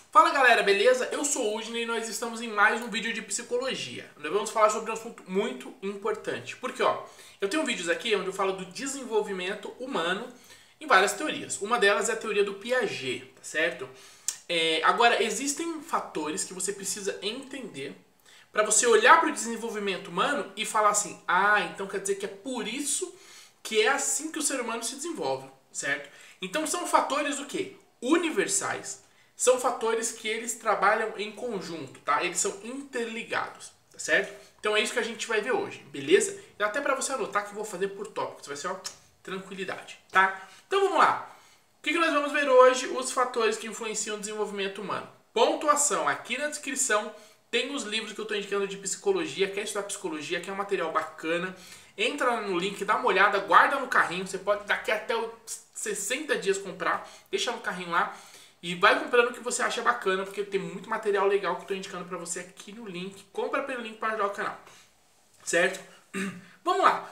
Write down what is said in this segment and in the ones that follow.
Fala galera, beleza? Eu sou o Udney e nós estamos em mais um vídeo de psicologia. Nós vamos falar sobre um assunto muito importante. Porque, eu tenho vídeos aqui onde eu falo do desenvolvimento humano em várias teorias. Uma delas é a teoria do Piaget, tá certo? Agora, existem fatores que você precisa entender para você olhar para o desenvolvimento humano e falar assim, então quer dizer que é por isso que é assim que o ser humano se desenvolve, certo? Então são fatores o quê? Universais. São fatores que eles trabalham em conjunto, tá? Eles são interligados, tá certo? Então é isso que a gente vai ver hoje, beleza? E até para você anotar que eu vou fazer por tópicos, vai ser, tranquilidade, tá? Então vamos lá. O que nós vamos ver hoje? Os fatores que influenciam o desenvolvimento humano. Pontuação, aqui na descrição tem os livros que eu estou indicando de psicologia. Quer estudar psicologia, quer um material bacana, entra no link, dá uma olhada, guarda no carrinho. Você pode daqui até 60 dias comprar, deixa no carrinho lá. E vai comprando o que você acha bacana, porque tem muito material legal que eu estou indicando para você aqui no link. Compra pelo link para ajudar o canal. Certo? Vamos lá.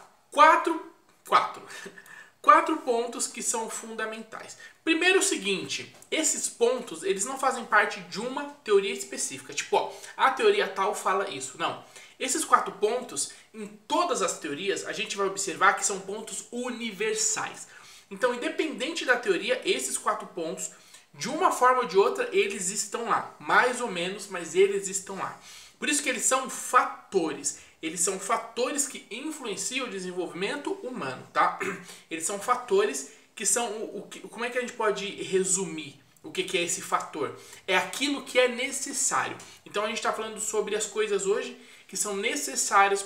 Quatro pontos que são fundamentais. Primeiro, o seguinte. Esses pontos, eles não fazem parte de uma teoria específica. Tipo, a teoria tal fala isso. Não. Esses 4 pontos, em todas as teorias, a gente vai observar que são pontos universais. Então, independente da teoria, esses 4 pontos, de uma forma ou de outra, eles estão lá. Mais ou menos, mas eles estão lá. Por isso que eles são fatores. Eles são fatores que influenciam o desenvolvimento humano, tá? Eles são fatores que são... Como é que a gente pode resumir o que é esse fator? É aquilo que é necessário. Então a gente está falando sobre as coisas hoje que são necessárias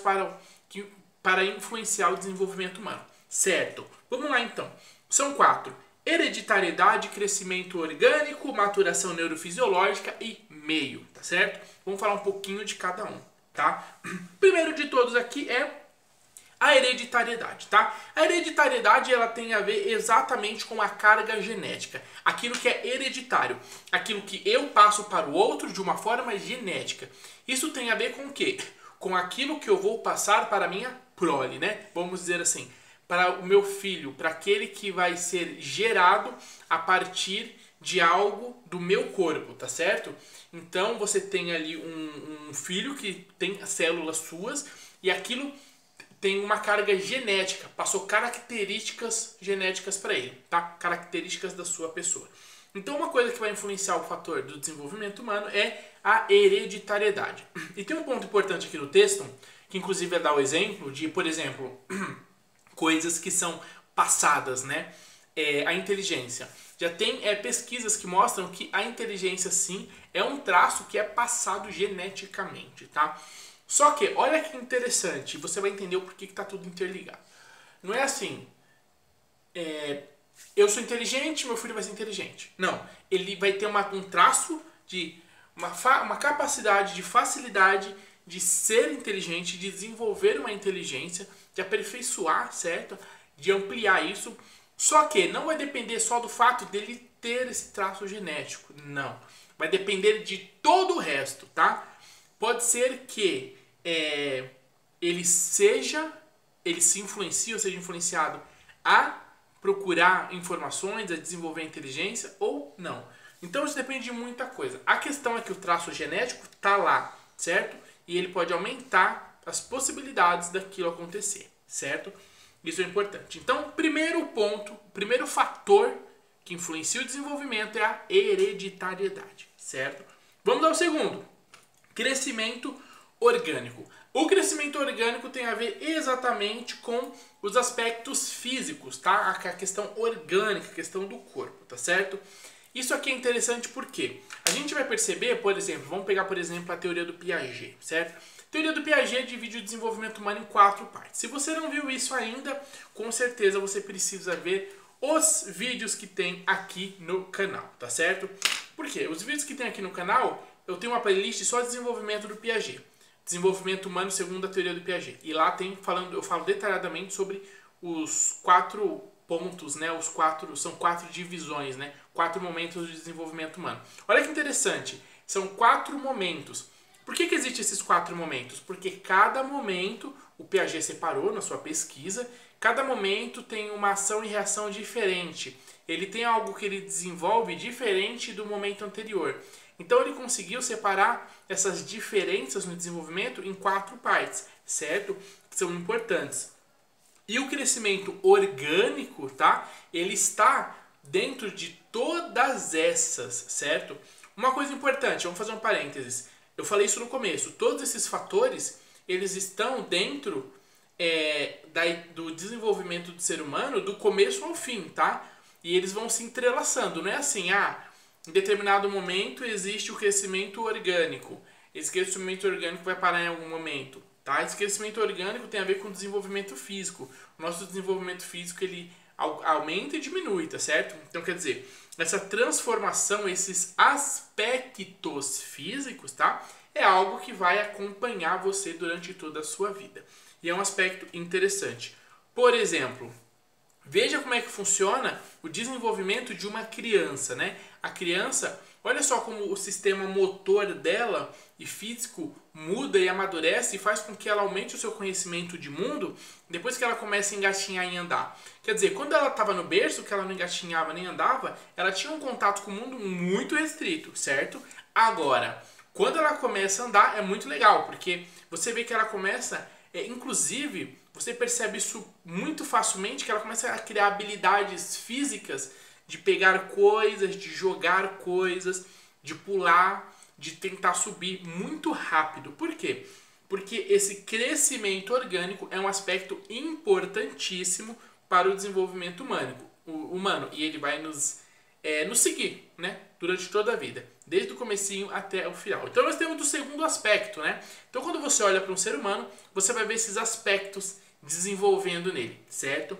para influenciar o desenvolvimento humano. Certo? Vamos lá então. São 4. Hereditariedade, crescimento orgânico, maturação neurofisiológica e meio, tá certo? Vamos falar um pouquinho de cada um, tá? Primeiro de todos aqui é a hereditariedade, tá? A hereditariedade, ela tem a ver exatamente com a carga genética, aquilo que é hereditário, aquilo que eu passo para o outro de uma forma genética. Isso tem a ver com o quê? Com aquilo que eu vou passar para a minha prole, né? Vamos dizer assim, para o meu filho, para aquele que vai ser gerado a partir de algo do meu corpo, tá certo? Então você tem ali um filho que tem células suas e aquilo tem uma carga genética, passou características genéticas para ele, tá? Características da sua pessoa. Então uma coisa que vai influenciar o fator do desenvolvimento humano é a hereditariedade. E tem um ponto importante aqui no texto, que inclusive é dar o exemplo de, por exemplo, coisas que são passadas, né? A inteligência. Já tem pesquisas que mostram que a inteligência, sim, é um traço que é passado geneticamente, tá? Só que, olha que interessante, você vai entender o porquê que tá tudo interligado. Não é assim, eu sou inteligente, meu filho vai ser inteligente. Não, ele vai ter um traço de uma capacidade de facilidade de ser inteligente, de desenvolver uma inteligência, de aperfeiçoar, certo? De ampliar isso. Só que não vai depender só do fato dele ter esse traço genético. Não. Vai depender de todo o resto, tá? Pode ser que ele se influencie ou seja influenciado a procurar informações, a desenvolver a inteligência ou não. Então isso depende de muita coisa. A questão é que o traço genético está lá, certo? E ele pode aumentar as possibilidades daquilo acontecer, certo? Isso é importante. Então, primeiro ponto, primeiro fator que influencia o desenvolvimento é a hereditariedade, certo? Vamos ao segundo, crescimento orgânico. O crescimento orgânico tem a ver exatamente com os aspectos físicos, tá? A questão orgânica, a questão do corpo, tá certo? Isso aqui é interessante porque a gente vai perceber, por exemplo, vamos pegar, por exemplo, a teoria do Piaget, certo? A teoria do Piaget divide o desenvolvimento humano em 4 partes. Se você não viu isso ainda, com certeza você precisa ver os vídeos que tem aqui no canal, tá certo? Por quê? Os vídeos que tem aqui no canal, eu tenho uma playlist só de desenvolvimento do Piaget. Desenvolvimento humano segundo a teoria do Piaget. E lá eu falo detalhadamente sobre os 4 pontos, né? São 4 divisões, né? 4 momentos de desenvolvimento humano. Olha que interessante, são 4 momentos. Por que existem esses 4 momentos? Porque cada momento, o Piaget separou na sua pesquisa, cada momento tem uma ação e reação diferente. ele tem algo que ele desenvolve diferente do momento anterior. Então ele conseguiu separar essas diferenças no desenvolvimento em 4 partes, certo? Que são importantes. E o crescimento orgânico, tá? Ele está dentro de todas essas, certo? Uma coisa importante, vamos fazer um parênteses. Eu falei isso no começo. Todos esses fatores, eles estão dentro do desenvolvimento do ser humano do começo ao fim, tá? E eles vão se entrelaçando. Não é assim, em determinado momento existe o crescimento orgânico. Esse crescimento orgânico vai parar em algum momento, tá? Esse crescimento orgânico tem a ver com o desenvolvimento físico. O nosso desenvolvimento físico, ele aumenta e diminui, tá certo? Então, quer dizer, essa transformação, esses aspectos físicos, tá? É algo que vai acompanhar você durante toda a sua vida. E é um aspecto interessante. Por exemplo, veja como é que funciona o desenvolvimento de uma criança, né? A criança, olha só como o sistema motor dela e físico muda e amadurece e faz com que ela aumente o seu conhecimento de mundo depois que ela começa a engatinhar e andar. Quer dizer, quando ela estava no berço, que ela não engatinhava nem andava, ela tinha um contato com o mundo muito restrito, certo? Agora, quando ela começa a andar, é muito legal, porque você vê que ela começa, inclusive, você percebe isso muito facilmente, que ela começa a criar habilidades físicas de pegar coisas, de jogar coisas, de pular, de tentar subir muito rápido. Por quê? Porque esse crescimento orgânico é um aspecto importantíssimo para o desenvolvimento humano. E ele vai nos seguir, né? Durante toda a vida. Desde o comecinho até o final. Então nós temos o segundo aspecto, né? Então quando você olha para um ser humano, você vai ver esses aspectos desenvolvendo nele, certo?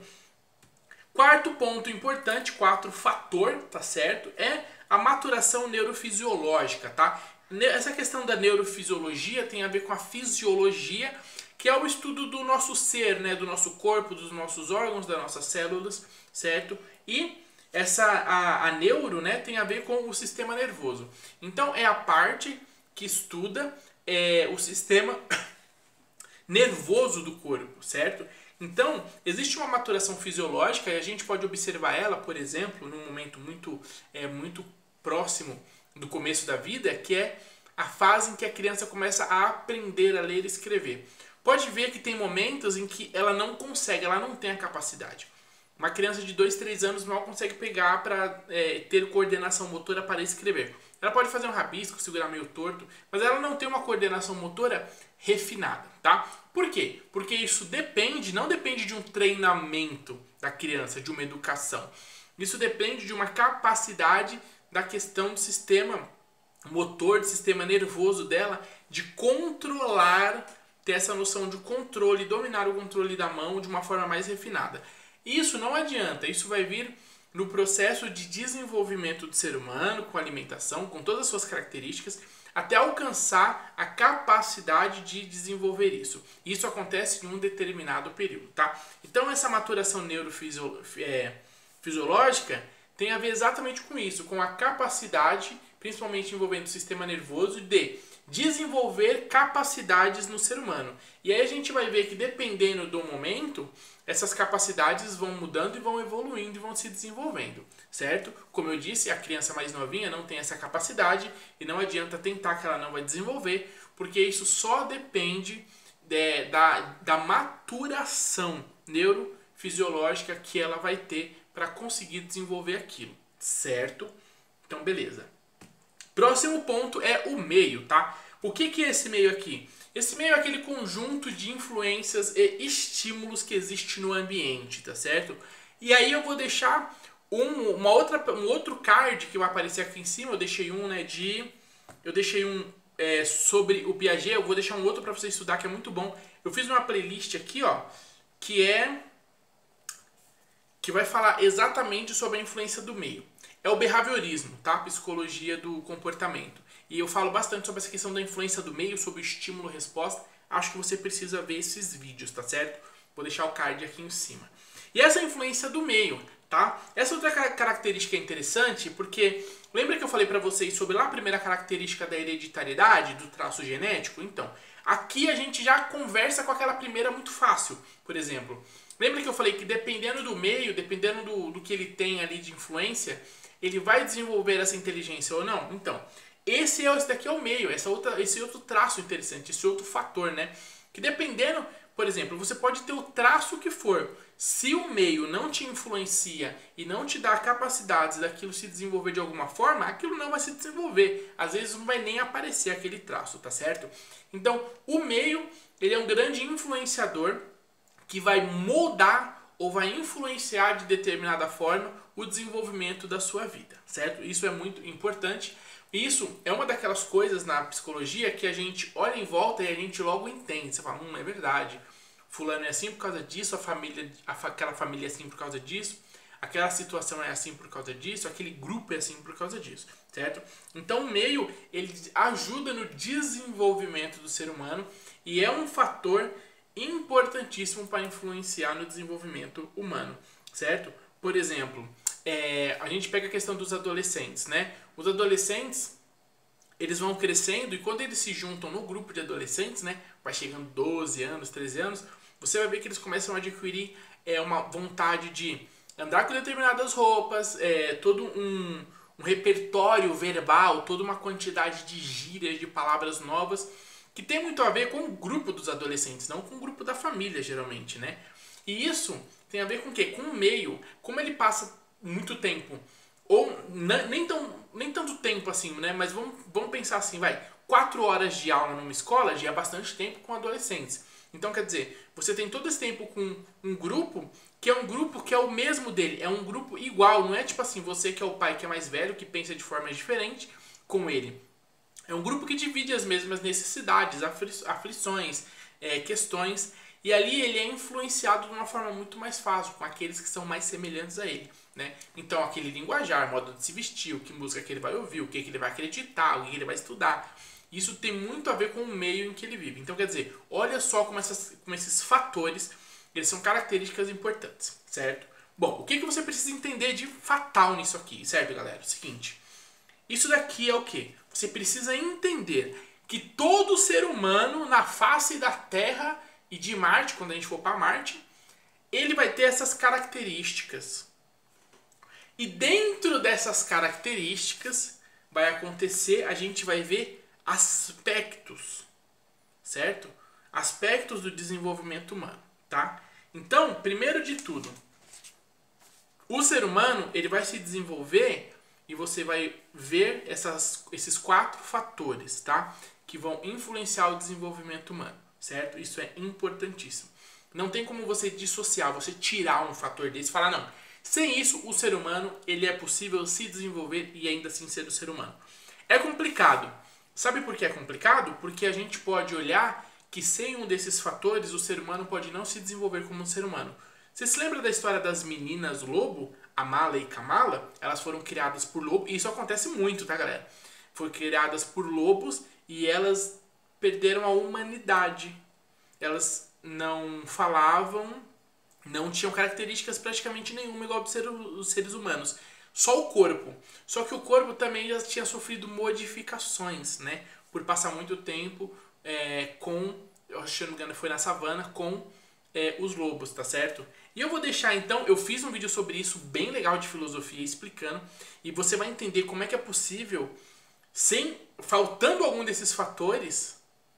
Quarto ponto importante, quarto fator, tá certo? É a maturação neurofisiológica, tá? Essa questão da neurofisiologia tem a ver com a fisiologia, que é o estudo do nosso ser, né? Do nosso corpo, dos nossos órgãos, das nossas células, certo? E a neuro, né, tem a ver com o sistema nervoso. Então é a parte que estuda o sistema nervoso do corpo, certo? Então, existe uma maturação fisiológica e a gente pode observar ela, por exemplo, num momento muito próximo do começo da vida, que é a fase em que a criança começa a aprender a ler e escrever. Pode ver que tem momentos em que ela não consegue, ela não tem a capacidade. Uma criança de 2, 3 anos mal consegue pegar para ter coordenação motora para escrever. Ela pode fazer um rabisco, segurar meio torto, mas ela não tem uma coordenação motora refinada, tá? Por quê? Porque isso não depende de um treinamento da criança, de uma educação. Isso depende de uma capacidade da questão do sistema motor, do sistema nervoso dela, de controlar, ter essa noção de controle, dominar o controle da mão de uma forma mais refinada. Isso não adianta, isso vai vir no processo de desenvolvimento do ser humano, com alimentação, com todas as suas características, até alcançar a capacidade de desenvolver isso. Isso acontece em um determinado período, tá? Então essa maturação neurofisiológica tem a ver exatamente com isso, com a capacidade, principalmente envolvendo o sistema nervoso, de desenvolver capacidades no ser humano. E aí a gente vai ver que dependendo do momento, essas capacidades vão mudando e vão evoluindo e vão se desenvolvendo, certo? Como eu disse, a criança mais novinha não tem essa capacidade e não adianta tentar que ela não vai desenvolver, porque isso só depende da maturação neurofisiológica que ela vai ter para conseguir desenvolver aquilo, certo? Então, beleza. Próximo ponto é o meio, tá? O que é esse meio aqui? Esse meio é aquele conjunto de influências e estímulos que existe no ambiente, tá certo? E aí eu vou deixar um outro card que vai aparecer aqui em cima. Eu deixei um, né, sobre o Piaget. Eu vou deixar um outro para você estudar que é muito bom. Eu fiz uma playlist aqui, ó, que vai falar exatamente sobre a influência do meio. É o behaviorismo, tá? Psicologia do comportamento. E eu falo bastante sobre essa questão da influência do meio, sobre o estímulo-resposta. Acho que você precisa ver esses vídeos, tá certo? Vou deixar o card aqui em cima. E essa influência do meio, tá? Essa outra característica é interessante porque lembra que eu falei pra vocês sobre lá a primeira característica da hereditariedade, do traço genético? Então, aqui a gente já conversa com aquela primeira muito fácil. Por exemplo, Lembra que eu falei que dependendo do meio, dependendo do que ele tem ali de influência, ele vai desenvolver essa inteligência ou não? Então, esse daqui é o meio, esse outro traço interessante, esse outro fator, né? Que dependendo, por exemplo, você pode ter o traço que for. Se o meio não te influencia e não te dá capacidades daquilo se desenvolver de alguma forma, aquilo não vai se desenvolver. Às vezes não vai nem aparecer aquele traço, tá certo? Então, o meio, ele é um grande influenciador que vai moldar ou vai influenciar de determinada forma o desenvolvimento da sua vida, certo? Isso é muito importante. Isso é uma daquelas coisas na psicologia que a gente olha em volta e a gente logo entende. Você fala, é verdade. Fulano é assim por causa disso, aquela família é assim por causa disso, aquela situação é assim por causa disso, aquele grupo é assim por causa disso, certo? Então o meio, ele ajuda no desenvolvimento do ser humano e é um fator importantíssimo para influenciar no desenvolvimento humano, certo? Por exemplo, a gente pega a questão dos adolescentes, né? Os adolescentes, eles vão crescendo e quando eles se juntam no grupo de adolescentes, né? Vai chegando 12 anos, 13 anos, você vai ver que eles começam a adquirir uma vontade de andar com determinadas roupas, todo um repertório verbal, toda uma quantidade de gírias, de palavras novas, que tem muito a ver com o grupo dos adolescentes, não com o grupo da família, geralmente, né? E isso tem a ver com o quê? Com o meio. Como ele passa muito tempo, ou nem tanto tempo assim, né? Mas vamos pensar assim, 4 horas de aula numa escola já é bastante tempo com adolescentes. Então, quer dizer, você tem todo esse tempo com um grupo que é o mesmo dele, é um grupo igual, não é tipo assim, você que é o pai que é mais velho, que pensa de forma diferente com ele. É um grupo que divide as mesmas necessidades, aflições, questões, e ali ele é influenciado de uma forma muito mais fácil, com aqueles que são mais semelhantes a ele, né? Então, aquele linguajar, modo de se vestir, que música que ele vai ouvir, o que ele vai acreditar, o que ele vai estudar. Isso tem muito a ver com o meio em que ele vive. Então, quer dizer, olha só como esses fatores, eles são características importantes, certo? Bom, o que você precisa entender de fatal nisso aqui, certo, galera? É o seguinte, isso daqui é o quê? Você precisa entender que todo ser humano na face da Terra e de Marte, quando a gente for para Marte, ele vai ter essas características. E dentro dessas características vai acontecer, a gente vai ver aspectos, certo? Aspectos do desenvolvimento humano, tá? Então, primeiro de tudo, o ser humano, ele vai se desenvolver e você vai ver esses 4 fatores, tá? Que vão influenciar o desenvolvimento humano, certo? Isso é importantíssimo. Não tem como você dissociar, você tirar um fator desse e falar, não, sem isso o ser humano, ele é possível se desenvolver e ainda assim ser o ser humano. É complicado. Sabe por que é complicado? Porque a gente pode olhar que sem um desses fatores, o ser humano pode não se desenvolver como um ser humano. Você se lembra da história das meninas lobo, Amala e Kamala? Elas foram criadas por lobo, e isso acontece muito, tá, galera? Foram criadas por lobos e elas perderam a humanidade. Elas não falavam, não tinham características praticamente nenhuma igual os seres humanos. Só o corpo. Só que o corpo também já tinha sofrido modificações, né? Por passar muito tempo eu se não me engano foi na savana, com os lobos, tá certo? E eu vou deixar então, eu fiz um vídeo sobre isso bem legal de filosofia explicando, e você vai entender como é que é possível, faltando algum desses fatores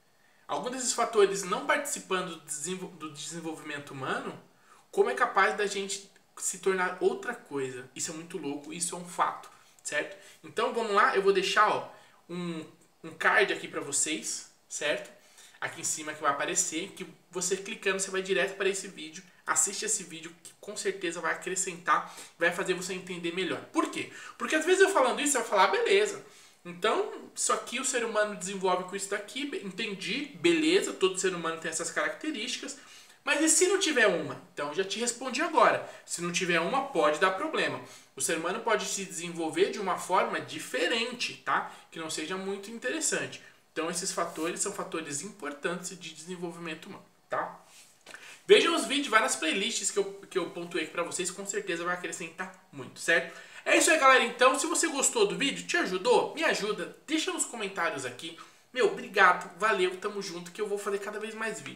não participando do desenvolvimento humano, como é capaz da gente se tornar outra coisa. Isso é muito louco, isso é um fato, certo? Então vamos lá, eu vou deixar um card aqui para vocês, certo? Aqui em cima que vai aparecer, que você clicando você vai direto para esse vídeo, assiste esse vídeo que com certeza vai acrescentar, vai fazer você entender melhor. Por quê? Porque às vezes eu falando isso, você vai falar, beleza, então isso aqui o ser humano desenvolve com isso daqui, entendi, beleza, todo ser humano tem essas características, mas e se não tiver uma? Então eu já te respondi agora. Se não tiver uma, pode dar problema. O ser humano pode se desenvolver de uma forma diferente, tá? Que não seja muito interessante. Então esses fatores são fatores importantes de desenvolvimento humano, tá? Vejam os vídeos, vai nas playlists que eu pontuei aqui pra vocês, com certeza vai acrescentar muito, certo? É isso aí, galera. Então, se você gostou do vídeo, te ajudou? Me ajuda, deixa nos comentários aqui. Meu, obrigado, valeu, tamo junto, que eu vou fazer cada vez mais vídeos.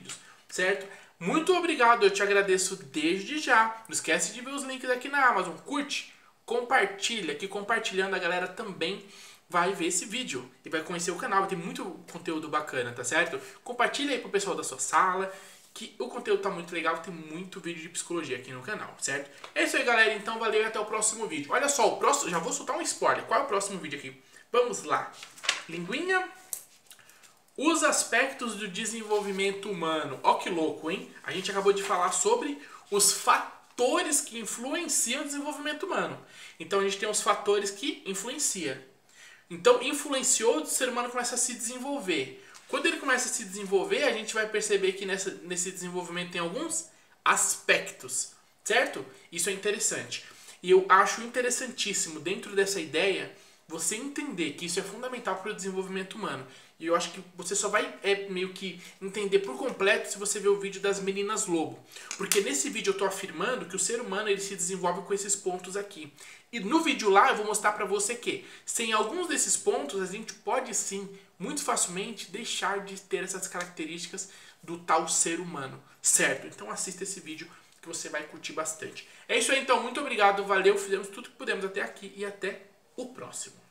certo? Muito obrigado, eu te agradeço desde já. Não esquece de ver os links aqui na Amazon. Curte, compartilha, que compartilhando a galera também vai ver esse vídeo e vai conhecer o canal. Tem muito conteúdo bacana, tá certo? Compartilha aí pro pessoal da sua sala, que o conteúdo tá muito legal. Tem muito vídeo de psicologia aqui no canal, certo? É isso aí, galera. Então, valeu e até o próximo vídeo. Olha só, o próximo, já vou soltar um spoiler. Qual é o próximo vídeo aqui? Vamos lá. Linguinha. Os aspectos do desenvolvimento humano. Ó que louco, hein? A gente acabou de falar sobre os fatores que influenciam o desenvolvimento humano. Então a gente tem os fatores que influenciam. Então influenciou, o ser humano começa a se desenvolver. Quando ele começa a se desenvolver, a gente vai perceber que nesse desenvolvimento tem alguns aspectos, certo? Isso é interessante. E eu acho interessantíssimo, dentro dessa ideia, você entender que isso é fundamental para o desenvolvimento humano. E eu acho que você só vai meio que entender por completo se você ver o vídeo das meninas lobo. Porque nesse vídeo eu estou afirmando que o ser humano ele se desenvolve com esses pontos aqui. E no vídeo lá eu vou mostrar para você que sem alguns desses pontos a gente pode sim, muito facilmente, deixar de ter essas características do tal ser humano, certo? Então assista esse vídeo que você vai curtir bastante. É isso aí então, muito obrigado, valeu, fizemos tudo que pudemos até aqui e até o próximo.